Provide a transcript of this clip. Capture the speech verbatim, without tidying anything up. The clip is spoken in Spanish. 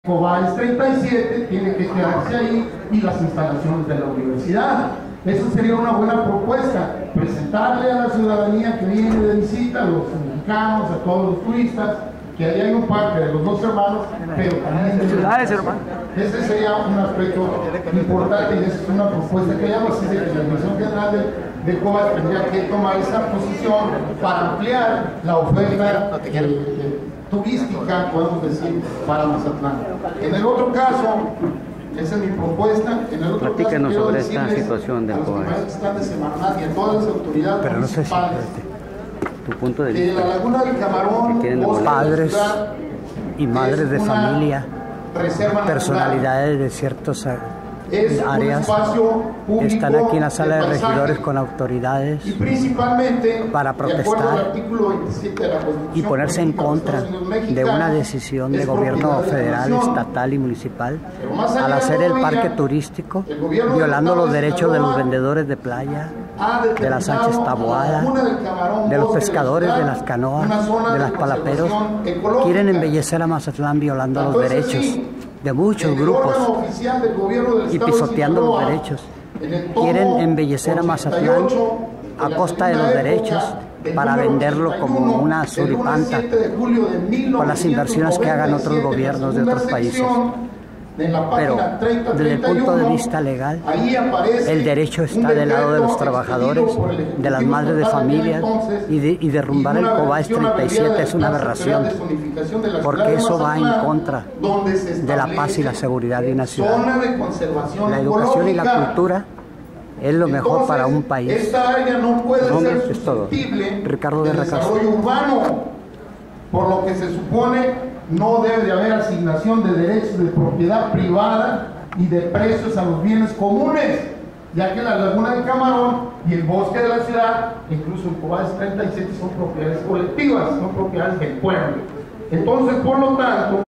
Cobáez treinta y siete tiene que quedarse ahí y las instalaciones de la universidad. Eso sería una buena propuesta, presentarle a la ciudadanía que viene de visita, a los mexicanos, a todos los turistas, que ahí hay un parque de los dos hermanos, pero también de ciudades, hermano. Ese sería un aspecto importante y esa es una propuesta que ya nos dice que la Dirección General de, de Cobáez tendría que tomar esa posición para ampliar la oferta eh, eh, turística, podemos decir, para Mazatlán. En el otro caso, esa es mi propuesta. En el otro Platícanos caso, sobre esta situación del Cobáez. Que están de Semarnat y a todas las autoridades Pero no sé si tu punto de vista, la Laguna del Camarón, los padres y madres de familia, personalidades de ciertas áreas, están aquí en la sala de regidores con autoridades para protestar y ponerse en contra de una decisión de gobierno federal, estatal y municipal al hacer el parque turístico, violando los derechos de los vendedores de playa, de las Sánchez Taboada, de los pescadores de las canoas, de las palaperos. Quieren embellecer a Mazatlán violando los derechos de muchos grupos y pisoteando los derechos. Quieren embellecer a Mazatlán a costa de los derechos para venderlo como una suripanta con las inversiones que hagan otros gobiernos de otros países. Pero desde el punto de vista legal, el derecho está del lado de los trabajadores, de las madres de familia, y, de, y derrumbar el Cobáez treinta y siete es una aberración, porque eso va en contra de la paz y la seguridad de una ciudad. La educación y la cultura es lo mejor para un país. Esta área no puede ser es todo. Ricardo de desarrollo urbano, por lo que se supone no debe de haber asignación de derechos de propiedad privada y de precios a los bienes comunes, ya que la Laguna del Camarón y el bosque de la ciudad, incluso el Cobáez treinta y siete, son propiedades colectivas, son propiedades del pueblo. Entonces, por lo tanto,